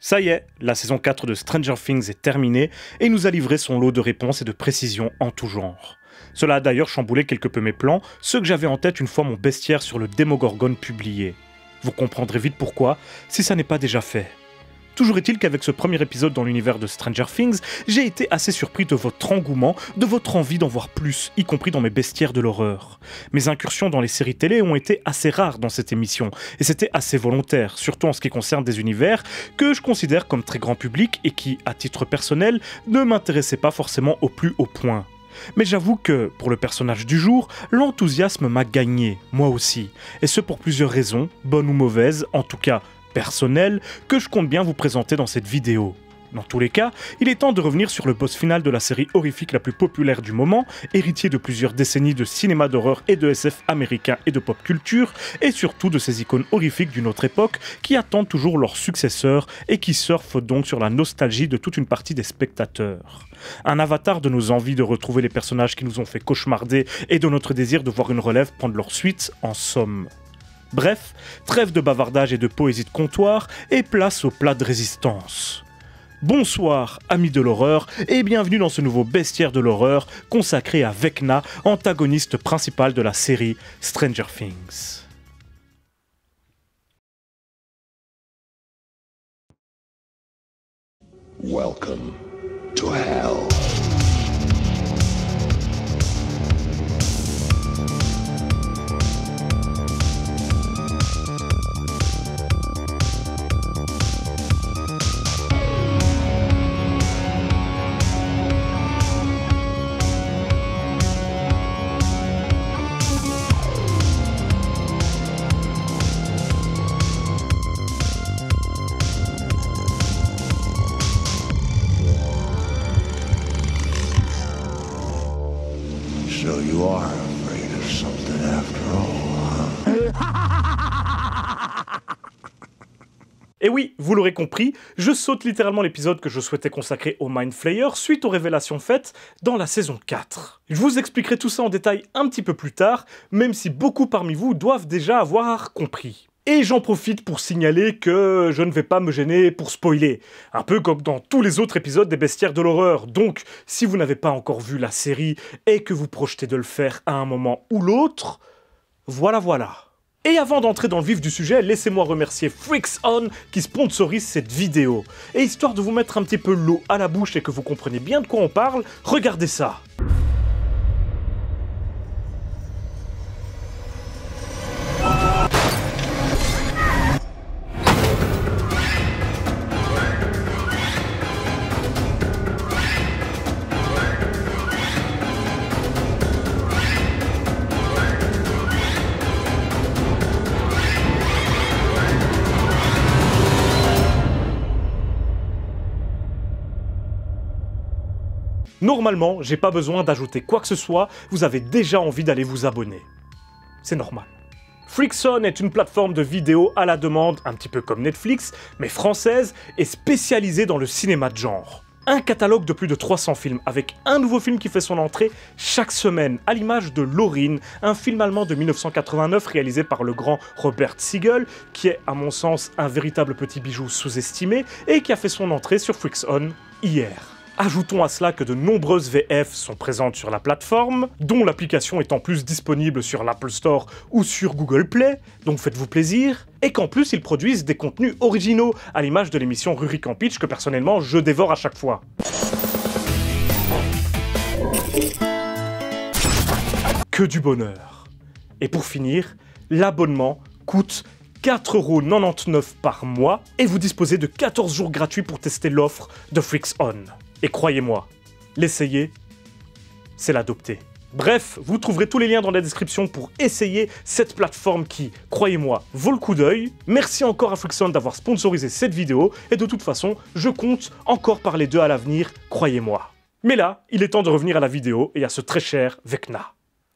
Ça y est, la saison 4 de Stranger Things est terminée et nous a livré son lot de réponses et de précisions en tout genre. Cela a d'ailleurs chamboulé quelque peu mes plans, ceux que j'avais en tête une fois mon bestiaire sur le Démogorgon publié. Vous comprendrez vite pourquoi, si ça n'est pas déjà fait. Toujours est-il qu'avec ce premier épisode dans l'univers de Stranger Things, j'ai été assez surpris de votre engouement, de votre envie d'en voir plus, y compris dans mes bestiaires de l'horreur. Mes incursions dans les séries télé ont été assez rares dans cette émission, et c'était assez volontaire, surtout en ce qui concerne des univers que je considère comme très grand public et qui, à titre personnel, ne m'intéressaient pas forcément au plus haut point. Mais j'avoue que, pour le personnage du jour, l'enthousiasme m'a gagné, moi aussi, et ce pour plusieurs raisons, bonnes ou mauvaises, en tout cas personnel, que je compte bien vous présenter dans cette vidéo. Dans tous les cas, il est temps de revenir sur le boss final de la série horrifique la plus populaire du moment, héritier de plusieurs décennies de cinéma d'horreur et de SF américain et de pop culture, et surtout de ces icônes horrifiques d'une autre époque qui attendent toujours leurs successeurs et qui surfent donc sur la nostalgie de toute une partie des spectateurs. Un avatar de nos envies de retrouver les personnages qui nous ont fait cauchemarder et de notre désir de voir une relève prendre leur suite, en somme. Bref, trêve de bavardage et de poésie de comptoir, et place au plat de résistance. Bonsoir, amis de l'horreur, et bienvenue dans ce nouveau bestiaire de l'horreur consacré à Vecna, antagoniste principal de la série Stranger Things. Welcome to hell. So you are afraid of something after all, huh? Et oui, vous l'aurez compris, je saute littéralement l'épisode que je souhaitais consacrer au Mind Flayer suite aux révélations faites dans la saison 4. Je vous expliquerai tout ça en détail un petit peu plus tard, même si beaucoup parmi vous doivent déjà avoir compris. Et j'en profite pour signaler que je ne vais pas me gêner pour spoiler, un peu comme dans tous les autres épisodes des Bestiaires de l'horreur. Donc, si vous n'avez pas encore vu la série et que vous projetez de le faire à un moment ou l'autre, voilà. Et avant d'entrer dans le vif du sujet, laissez-moi remercier FreaksOn qui sponsorise cette vidéo. Et histoire de vous mettre un petit peu l'eau à la bouche et que vous compreniez bien de quoi on parle, regardez ça. Normalement, j'ai pas besoin d'ajouter quoi que ce soit, vous avez déjà envie d'aller vous abonner. C'est normal. FreaksOn est une plateforme de vidéos à la demande, un petit peu comme Netflix, mais française et spécialisée dans le cinéma de genre. Un catalogue de plus de 300 films, avec un nouveau film qui fait son entrée chaque semaine, à l'image de Laurin, un film allemand de 1989 réalisé par le grand Robert Siegel, qui est à mon sens un véritable petit bijou sous-estimé, et qui a fait son entrée sur FreaksOn hier. Ajoutons à cela que de nombreuses VF sont présentes sur la plateforme, dont l'application est en plus disponible sur l'Apple Store ou sur Google Play, donc faites-vous plaisir, et qu'en plus ils produisent des contenus originaux, à l'image de l'émission Rurikan Pitch que personnellement je dévore à chaque fois. Que du bonheur. Et pour finir, l'abonnement coûte 4,99€ par mois, et vous disposez de 14 jours gratuits pour tester l'offre de FreaksOn. Et croyez-moi, l'essayer, c'est l'adopter. Bref, vous trouverez tous les liens dans la description pour essayer cette plateforme qui, croyez-moi, vaut le coup d'œil. Merci encore à FreaksOn d'avoir sponsorisé cette vidéo, et de toute façon, je compte encore parler d'eux à l'avenir, croyez-moi. Mais là, il est temps de revenir à la vidéo et à ce très cher Vecna.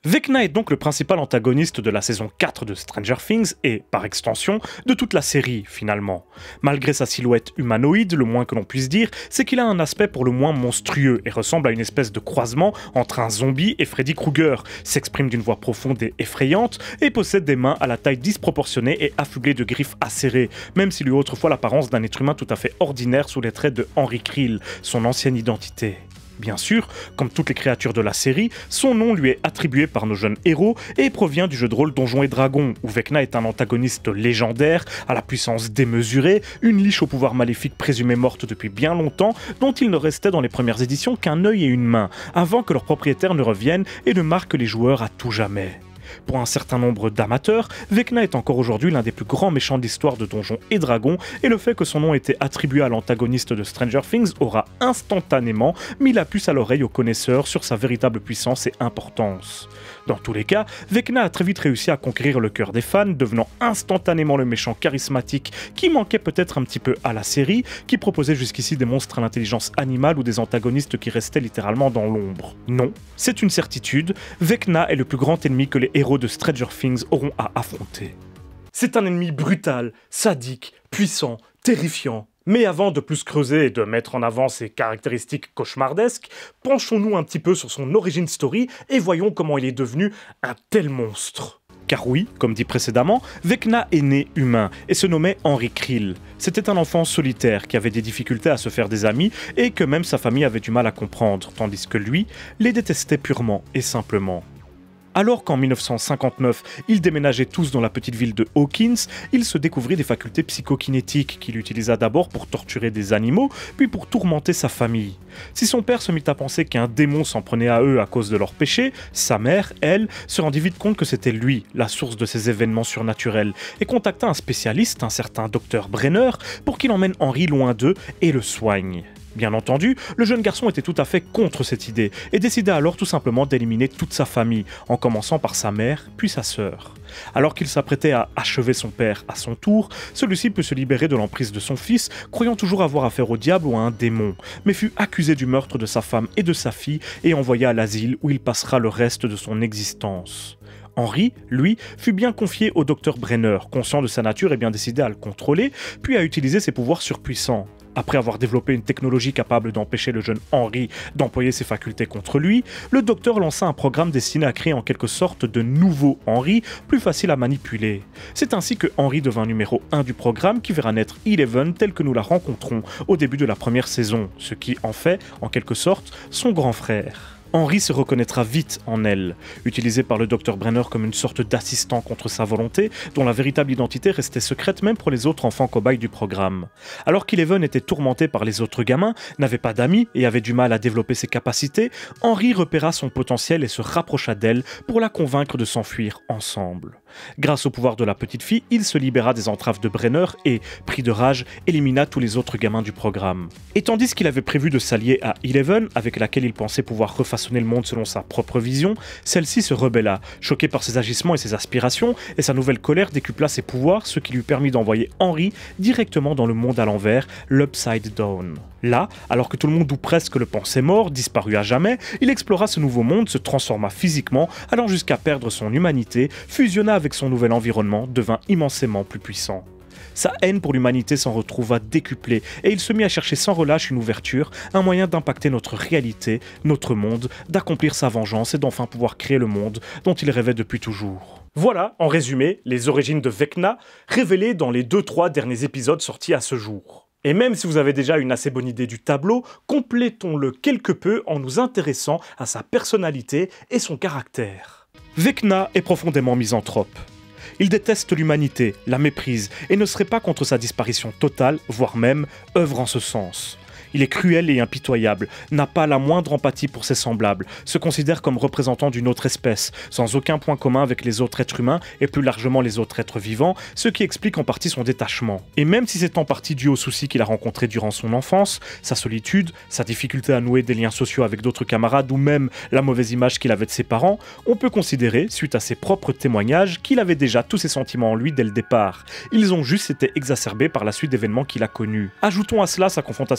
Vecna est donc le principal antagoniste de la saison 4 de Stranger Things et, par extension, de toute la série finalement. Malgré sa silhouette humanoïde, le moins que l'on puisse dire, c'est qu'il a un aspect pour le moins monstrueux et ressemble à une espèce de croisement entre un zombie et Freddy Krueger, s'exprime d'une voix profonde et effrayante et possède des mains à la taille disproportionnée et affublées de griffes acérées, même s'il eut autrefois l'apparence d'un être humain tout à fait ordinaire sous les traits de Henry Creel, son ancienne identité. Bien sûr, comme toutes les créatures de la série, son nom lui est attribué par nos jeunes héros et provient du jeu de rôle Donjons et Dragons, où Vecna est un antagoniste légendaire, à la puissance démesurée, une liche au pouvoir maléfique présumée morte depuis bien longtemps, dont il ne restait dans les premières éditions qu'un œil et une main, avant que leur propriétaire ne revienne et ne marque les joueurs à tout jamais. Pour un certain nombre d'amateurs, Vecna est encore aujourd'hui l'un des plus grands méchants de l'histoire de Donjons et Dragons, et le fait que son nom ait été attribué à l'antagoniste de Stranger Things aura instantanément mis la puce à l'oreille aux connaisseurs sur sa véritable puissance et importance. Dans tous les cas, Vecna a très vite réussi à conquérir le cœur des fans, devenant instantanément le méchant charismatique qui manquait peut-être un petit peu à la série, qui proposait jusqu'ici des monstres à l'intelligence animale ou des antagonistes qui restaient littéralement dans l'ombre. Non, c'est une certitude, Vecna est le plus grand ennemi que les héros de Stranger Things auront à affronter. C'est un ennemi brutal, sadique, puissant, terrifiant. Mais avant de plus creuser et de mettre en avant ses caractéristiques cauchemardesques, penchons-nous un petit peu sur son origin story et voyons comment il est devenu un tel monstre. Car oui, comme dit précédemment, Vecna est né humain et se nommait Henry Creel. C'était un enfant solitaire qui avait des difficultés à se faire des amis et que même sa famille avait du mal à comprendre, tandis que lui les détestait purement et simplement. Alors qu'en 1959, ils déménageaient tous dans la petite ville de Hawkins, il se découvrit des facultés psychokinétiques qu'il utilisa d'abord pour torturer des animaux, puis pour tourmenter sa famille. Si son père se mit à penser qu'un démon s'en prenait à eux à cause de leurs péchés, sa mère, elle, se rendit vite compte que c'était lui, la source de ces événements surnaturels, et contacta un spécialiste, un certain Dr Brenner, pour qu'il emmène Henry loin d'eux et le soigne. Bien entendu, le jeune garçon était tout à fait contre cette idée et décida alors tout simplement d'éliminer toute sa famille, en commençant par sa mère, puis sa sœur. Alors qu'il s'apprêtait à achever son père à son tour, celui-ci peut se libérer de l'emprise de son fils, croyant toujours avoir affaire au diable ou à un démon, mais fut accusé du meurtre de sa femme et de sa fille et envoyé à l'asile où il passera le reste de son existence. Henry, lui, fut bien confié au Dr Brenner, conscient de sa nature et bien décidé à le contrôler, puis à utiliser ses pouvoirs surpuissants. Après avoir développé une technologie capable d'empêcher le jeune Henry d'employer ses facultés contre lui, le docteur lança un programme destiné à créer en quelque sorte de nouveaux Henry, plus facile à manipuler. C'est ainsi que Henry devint numéro 1 du programme qui verra naître Eleven telle que nous la rencontrons au début de la première saison, ce qui en fait, en quelque sorte, son grand frère. Henry se reconnaîtra vite en elle, utilisée par le Dr Brenner comme une sorte d'assistant contre sa volonté, dont la véritable identité restait secrète même pour les autres enfants cobayes du programme. Alors qu'Eleven était tourmenté par les autres gamins, n'avait pas d'amis et avait du mal à développer ses capacités, Henry repéra son potentiel et se rapprocha d'elle pour la convaincre de s'enfuir ensemble. Grâce au pouvoir de la petite fille, il se libéra des entraves de Brenner et, pris de rage, élimina tous les autres gamins du programme. Et tandis qu'il avait prévu de s'allier à Eleven, avec laquelle il pensait pouvoir refaçonner le monde selon sa propre vision, celle-ci se rebella, choquée par ses agissements et ses aspirations, et sa nouvelle colère décupla ses pouvoirs, ce qui lui permit d'envoyer Henry directement dans le monde à l'envers, l'Upside Down. Là, alors que tout le monde ou presque le pensait mort, disparu à jamais, il explora ce nouveau monde, se transforma physiquement, allant jusqu'à perdre son humanité, fusionna avec son nouvel environnement, devint immensément plus puissant. Sa haine pour l'humanité s'en retrouva décuplée et il se mit à chercher sans relâche une ouverture, un moyen d'impacter notre réalité, notre monde, d'accomplir sa vengeance et d'enfin pouvoir créer le monde dont il rêvait depuis toujours. Voilà, en résumé, les origines de Vecna, révélées dans les 2-3 derniers épisodes sortis à ce jour. Et même si vous avez déjà une assez bonne idée du tableau, complétons-le quelque peu en nous intéressant à sa personnalité et son caractère. Vecna est profondément misanthrope. Il déteste l'humanité, la méprise, et ne serait pas contre sa disparition totale, voire même œuvre en ce sens. Il est cruel et impitoyable, n'a pas la moindre empathie pour ses semblables, se considère comme représentant d'une autre espèce, sans aucun point commun avec les autres êtres humains et plus largement les autres êtres vivants, ce qui explique en partie son détachement. Et même si c'est en partie dû aux soucis qu'il a rencontrés durant son enfance, sa solitude, sa difficulté à nouer des liens sociaux avec d'autres camarades ou même la mauvaise image qu'il avait de ses parents, on peut considérer, suite à ses propres témoignages, qu'il avait déjà tous ses sentiments en lui dès le départ. Ils ont juste été exacerbés par la suite d'événements qu'il a connus. Ajoutons à cela sa confrontation au Dr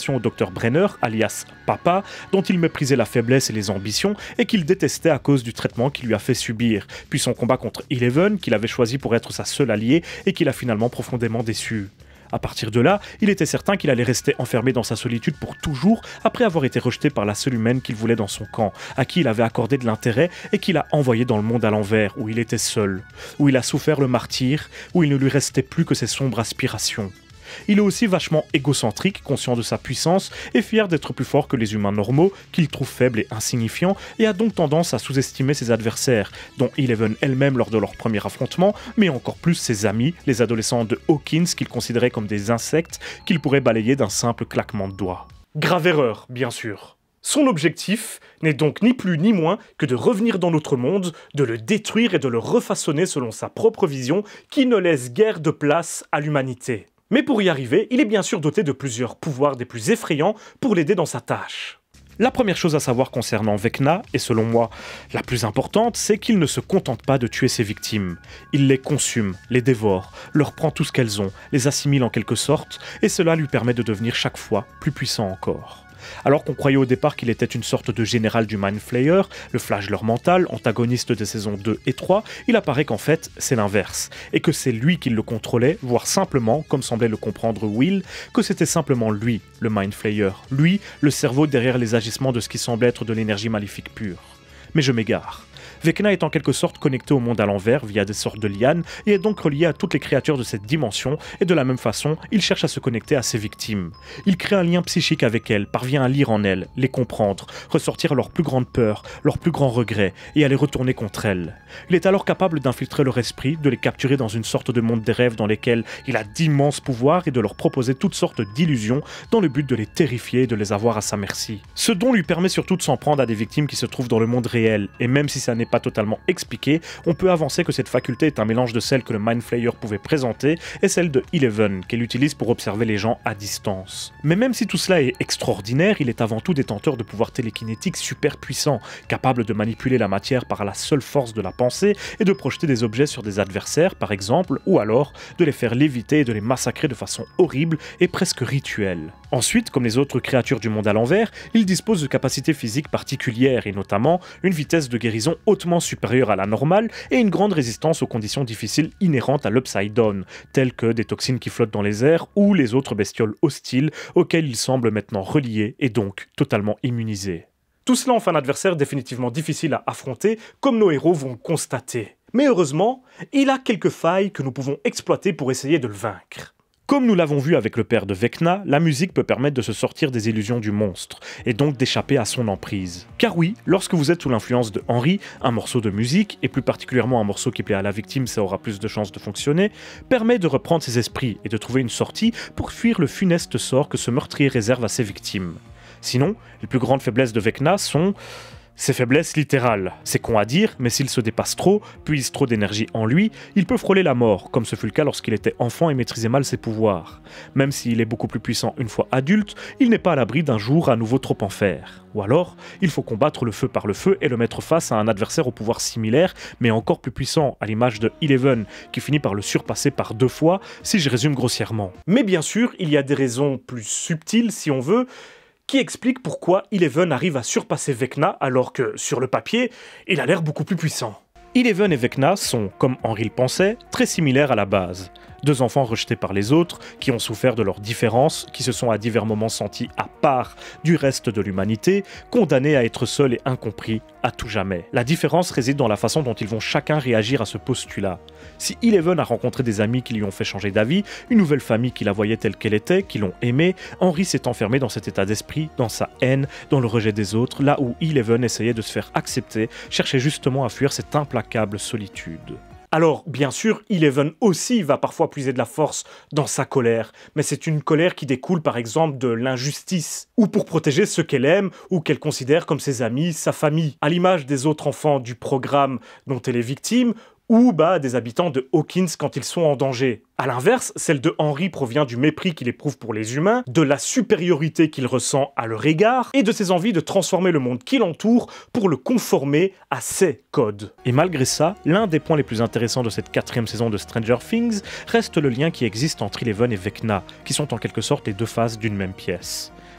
Dr Brenner, alias Papa, dont il méprisait la faiblesse et les ambitions, et qu'il détestait à cause du traitement qu'il lui a fait subir, puis son combat contre Eleven, qu'il avait choisi pour être sa seule alliée, et qu'il a finalement profondément déçu. À partir de là, il était certain qu'il allait rester enfermé dans sa solitude pour toujours, après avoir été rejeté par la seule humaine qu'il voulait dans son camp, à qui il avait accordé de l'intérêt et qu'il a envoyé dans le monde à l'envers, où il était seul, où il a souffert le martyre, où il ne lui restait plus que ses sombres aspirations. Il est aussi vachement égocentrique, conscient de sa puissance et fier d'être plus fort que les humains normaux, qu'il trouve faibles et insignifiants, et a donc tendance à sous-estimer ses adversaires, dont Eleven elle-même lors de leur premier affrontement, mais encore plus ses amis, les adolescents de Hawkins qu'il considérait comme des insectes qu'il pourrait balayer d'un simple claquement de doigts. Grave erreur, bien sûr. Son objectif n'est donc ni plus ni moins que de revenir dans notre monde, de le détruire et de le refaçonner selon sa propre vision qui ne laisse guère de place à l'humanité. Mais pour y arriver, il est bien sûr doté de plusieurs pouvoirs des plus effrayants pour l'aider dans sa tâche. La première chose à savoir concernant Vecna, et selon moi la plus importante, c'est qu'il ne se contente pas de tuer ses victimes. Il les consume, les dévore, leur prend tout ce qu'elles ont, les assimile en quelque sorte, et cela lui permet de devenir chaque fois plus puissant encore. Alors qu'on croyait au départ qu'il était une sorte de général du Mind Flayer, le flagelleur mental, antagoniste des saisons 2 et 3, il apparaît qu'en fait c'est l'inverse, et que c'est lui qui le contrôlait, voire simplement, comme semblait le comprendre Will, que c'était simplement lui, le Mind Flayer, lui, le cerveau derrière les agissements de ce qui semblait être de l'énergie maléfique pure. Mais je m'égare. Vecna est en quelque sorte connecté au monde à l'envers via des sortes de lianes et est donc relié à toutes les créatures de cette dimension, et de la même façon, il cherche à se connecter à ses victimes. Il crée un lien psychique avec elles, parvient à lire en elles, les comprendre, ressortir leurs plus grandes peurs, leurs plus grands regrets, et à les retourner contre elles. Il est alors capable d'infiltrer leur esprit, de les capturer dans une sorte de monde des rêves dans lesquels il a d'immenses pouvoirs et de leur proposer toutes sortes d'illusions dans le but de les terrifier et de les avoir à sa merci. Ce don lui permet surtout de s'en prendre à des victimes qui se trouvent dans le monde réel, et même si ça n'est pas totalement expliqué, on peut avancer que cette faculté est un mélange de celle que le Mind Flayer pouvait présenter et celle de Eleven, qu'elle utilise pour observer les gens à distance. Mais même si tout cela est extraordinaire, il est avant tout détenteur de pouvoirs télékinétiques super puissants, capable de manipuler la matière par la seule force de la pensée et de projeter des objets sur des adversaires, par exemple, ou alors de les faire léviter et de les massacrer de façon horrible et presque rituelle. Ensuite, comme les autres créatures du monde à l'envers, il dispose de capacités physiques particulières et notamment une vitesse de guérison hautement supérieure à la normale et une grande résistance aux conditions difficiles inhérentes à l'Upside Down, telles que des toxines qui flottent dans les airs ou les autres bestioles hostiles auxquelles il semble maintenant relié et donc totalement immunisé. Tout cela en fait un adversaire définitivement difficile à affronter, comme nos héros vont constater. Mais heureusement, il a quelques failles que nous pouvons exploiter pour essayer de le vaincre. Comme nous l'avons vu avec le père de Vecna, la musique peut permettre de se sortir des illusions du monstre, et donc d'échapper à son emprise. Car oui, lorsque vous êtes sous l'influence de Henry, un morceau de musique, et plus particulièrement un morceau qui plaît à la victime, ça aura plus de chances de fonctionner, permet de reprendre ses esprits et de trouver une sortie pour fuir le funeste sort que ce meurtrier réserve à ses victimes. Sinon, les plus grandes faiblesses de Vecna sont ses faiblesses littérales. C'est con à dire, mais s'il se dépasse trop, puise trop d'énergie en lui, il peut frôler la mort, comme ce fut le cas lorsqu'il était enfant et maîtrisait mal ses pouvoirs. Même s'il est beaucoup plus puissant une fois adulte, il n'est pas à l'abri d'un jour à nouveau trop en faire. Ou alors, il faut combattre le feu par le feu et le mettre face à un adversaire au pouvoir similaire, mais encore plus puissant, à l'image de Eleven, qui finit par le surpasser par 2 fois, si je résume grossièrement. Mais bien sûr, il y a des raisons plus subtiles, si on veut, qui explique pourquoi Eleven arrive à surpasser Vecna alors que, sur le papier, il a l'air beaucoup plus puissant. Eleven et Vecna sont, comme Henry le pensait, très similaires à la base. 2 enfants rejetés par les autres, qui ont souffert de leurs différences, qui se sont à divers moments sentis à part du reste de l'humanité, condamnés à être seuls et incompris à tout jamais. La différence réside dans la façon dont ils vont chacun réagir à ce postulat. Si Eleven a rencontré des amis qui lui ont fait changer d'avis, une nouvelle famille qui la voyait telle qu'elle était, qui l'ont aimée, Henry s'est enfermé dans cet état d'esprit, dans sa haine, dans le rejet des autres, là où Eleven essayait de se faire accepter, cherchait justement à fuir cette implacable solitude. Alors, bien sûr, Eleven aussi va parfois puiser de la force dans sa colère, mais c'est une colère qui découle par exemple de l'injustice, ou pour protéger ceux qu'elle aime ou qu'elle considère comme ses amis, sa famille, à l'image des autres enfants du programme dont elle est victime, ou des habitants de Hawkins quand ils sont en danger. A l'inverse, celle de Henry provient du mépris qu'il éprouve pour les humains, de la supériorité qu'il ressent à leur égard, et de ses envies de transformer le monde qui l'entoure pour le conformer à ses codes. Et malgré ça, l'un des points les plus intéressants de cette 4e saison de Stranger Things reste le lien qui existe entre Eleven et Vecna, qui sont en quelque sorte les 2 faces d'une même pièce.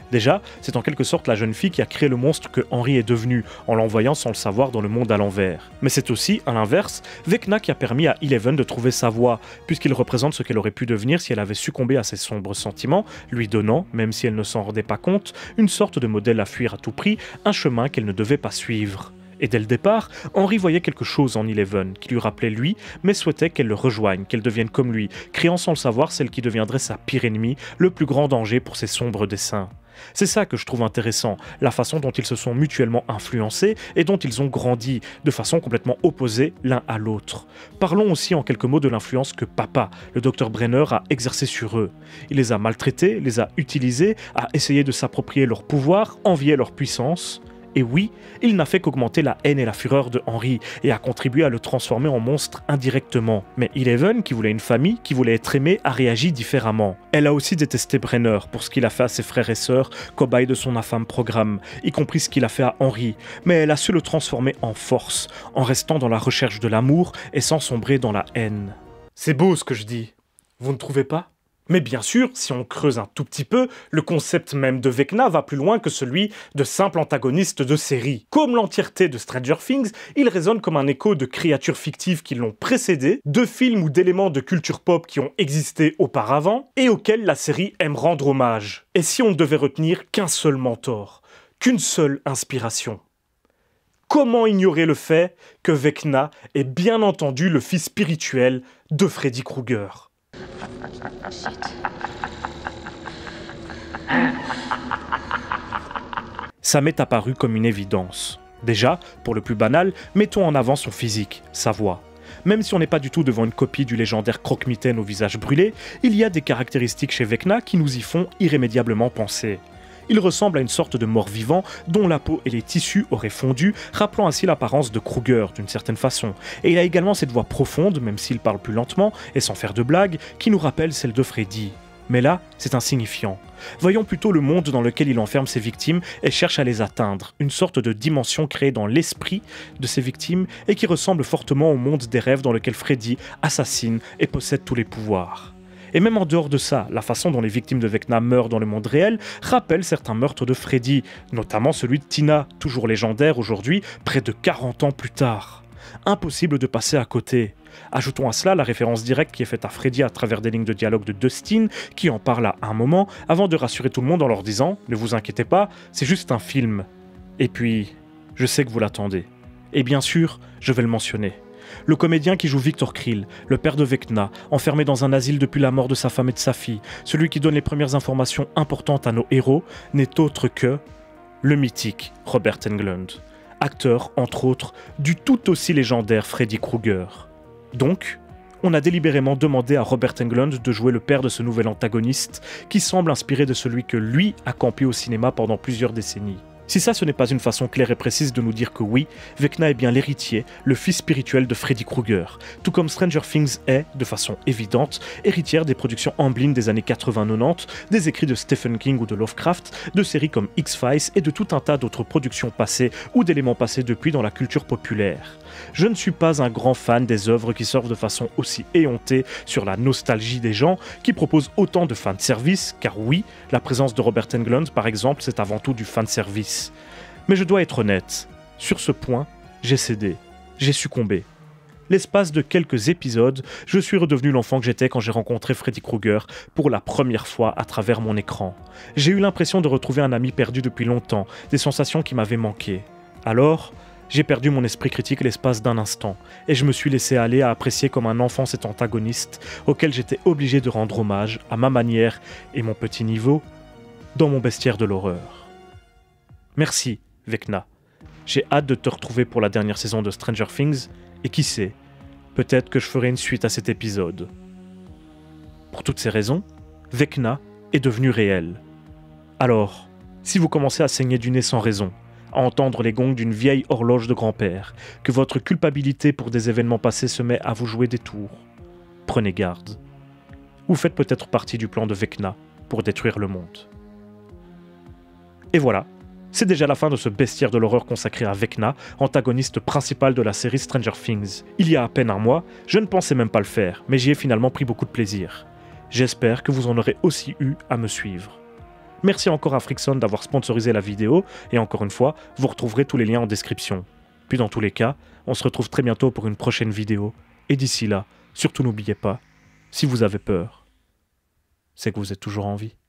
Déjà, c'est en quelque sorte la jeune fille qui a créé le monstre que Henry est devenu, en l'envoyant sans le savoir dans le monde à l'envers. Mais c'est aussi, à l'inverse, Vecna qui a permis à Eleven de trouver sa voie, puisqu'il représente ce qu'elle aurait pu devenir si elle avait succombé à ses sombres sentiments, lui donnant, même si elle ne s'en rendait pas compte, une sorte de modèle à fuir à tout prix, un chemin qu'elle ne devait pas suivre. Et dès le départ, Henry voyait quelque chose en Eleven, qui lui rappelait lui, mais souhaitait qu'elle le rejoigne, qu'elle devienne comme lui, créant sans le savoir celle qui deviendrait sa pire ennemie, le plus grand danger pour ses sombres desseins. C'est ça que je trouve intéressant, la façon dont ils se sont mutuellement influencés et dont ils ont grandi, de façon complètement opposée l'un à l'autre. Parlons aussi en quelques mots de l'influence que Papa, le Dr Brenner, a exercée sur eux. Il les a maltraités, les a utilisés, a essayé de s'approprier leur pouvoir, envier leur puissance. Et oui, il n'a fait qu'augmenter la haine et la fureur de Henry et a contribué à le transformer en monstre indirectement. Mais Eleven, qui voulait une famille, qui voulait être aimée, a réagi différemment. Elle a aussi détesté Brenner pour ce qu'il a fait à ses frères et sœurs, cobayes de son infâme programme, y compris ce qu'il a fait à Henry. Mais elle a su le transformer en force, en restant dans la recherche de l'amour et sans sombrer dans la haine. C'est beau ce que je dis, vous ne trouvez pas ? Mais bien sûr, si on creuse un tout petit peu, le concept même de Vecna va plus loin que celui de simple antagoniste de série. Comme l'entièreté de Stranger Things, il résonne comme un écho de créatures fictives qui l'ont précédé, de films ou d'éléments de culture pop qui ont existé auparavant, et auxquels la série aime rendre hommage. Et si on ne devait retenir qu'un seul mentor, qu'une seule inspiration? Comment ignorer le fait que Vecna est bien entendu le fils spirituel de Freddy Krueger? Ça m'est apparu comme une évidence. Déjà, pour le plus banal, mettons en avant son physique, sa voix. Même si on n'est pas du tout devant une copie du légendaire croque-mitaine au visage brûlé, il y a des caractéristiques chez Vecna qui nous y font irrémédiablement penser. Il ressemble à une sorte de mort-vivant dont la peau et les tissus auraient fondu, rappelant ainsi l'apparence de Krueger d'une certaine façon. Et il a également cette voix profonde, même s'il parle plus lentement et sans faire de blagues, qui nous rappelle celle de Freddy. Mais là, c'est insignifiant. Voyons plutôt le monde dans lequel il enferme ses victimes et cherche à les atteindre, une sorte de dimension créée dans l'esprit de ses victimes et qui ressemble fortement au monde des rêves dans lequel Freddy assassine et possède tous les pouvoirs. Et même en dehors de ça, la façon dont les victimes de Vecna meurent dans le monde réel rappelle certains meurtres de Freddy, notamment celui de Tina, toujours légendaire aujourd'hui, près de 40 ans plus tard. Impossible de passer à côté. Ajoutons à cela la référence directe qui est faite à Freddy à travers des lignes de dialogue de Dustin, qui en parle à un moment, avant de rassurer tout le monde en leur disant « Ne vous inquiétez pas, c'est juste un film. » Et puis, je sais que vous l'attendez. Et bien sûr, je vais le mentionner. Le comédien qui joue Victor Krill, le père de Vecna, enfermé dans un asile depuis la mort de sa femme et de sa fille, celui qui donne les premières informations importantes à nos héros, n'est autre que le mythique Robert Englund, acteur, entre autres, du tout aussi légendaire Freddy Krueger. Donc, on a délibérément demandé à Robert Englund de jouer le père de ce nouvel antagoniste, qui semble inspiré de celui que lui a campé au cinéma pendant plusieurs décennies. Si ça, ce n'est pas une façon claire et précise de nous dire que oui, Vecna est bien l'héritier, le fils spirituel de Freddy Krueger, tout comme Stranger Things est, de façon évidente, héritière des productions Amblin des années 80-90, des écrits de Stephen King ou de Lovecraft, de séries comme X-Files et de tout un tas d'autres productions passées ou d'éléments passés depuis dans la culture populaire. Je ne suis pas un grand fan des œuvres qui surfent de façon aussi éhontée sur la nostalgie des gens, qui proposent autant de fanservice, car oui, la présence de Robert Englund par exemple, c'est avant tout du fanservice. Mais je dois être honnête, sur ce point, j'ai cédé, j'ai succombé. L'espace de quelques épisodes, je suis redevenu l'enfant que j'étais quand j'ai rencontré Freddy Krueger pour la première fois à travers mon écran. J'ai eu l'impression de retrouver un ami perdu depuis longtemps, des sensations qui m'avaient manqué. Alors, j'ai perdu mon esprit critique l'espace d'un instant, et je me suis laissé aller à apprécier comme un enfant cet antagoniste, auquel j'étais obligé de rendre hommage, à ma manière et mon petit niveau, dans mon bestiaire de l'horreur. Merci, Vecna. J'ai hâte de te retrouver pour la dernière saison de Stranger Things, et qui sait, peut-être que je ferai une suite à cet épisode. Pour toutes ces raisons, Vecna est devenu réel. Alors, si vous commencez à saigner du nez sans raison, à entendre les gongs d'une vieille horloge de grand-père, que votre culpabilité pour des événements passés se met à vous jouer des tours, prenez garde. Vous faites peut-être partie du plan de Vecna pour détruire le monde. Et voilà, c'est déjà la fin de ce bestiaire de l'horreur consacré à Vecna, antagoniste principal de la série Stranger Things. Il y a à peine un mois, je ne pensais même pas le faire, mais j'y ai finalement pris beaucoup de plaisir. J'espère que vous en aurez aussi eu à me suivre. Merci encore à Frickson d'avoir sponsorisé la vidéo, et encore une fois, vous retrouverez tous les liens en description. Puis dans tous les cas, on se retrouve très bientôt pour une prochaine vidéo, et d'ici là, surtout n'oubliez pas, si vous avez peur, c'est que vous êtes toujours en vie.